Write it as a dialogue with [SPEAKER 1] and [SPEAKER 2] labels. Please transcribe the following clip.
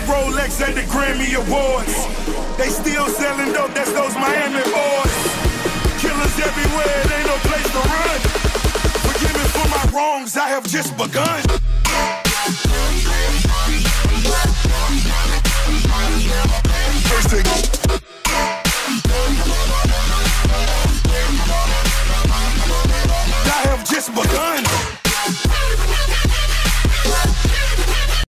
[SPEAKER 1] Rolex at the Grammy Awards. They still selling dope, that's those Miami boys. Killers everywhere, it ain't no place to run. Forgive me for my wrongs, I have just begun. First thing. I have just begun.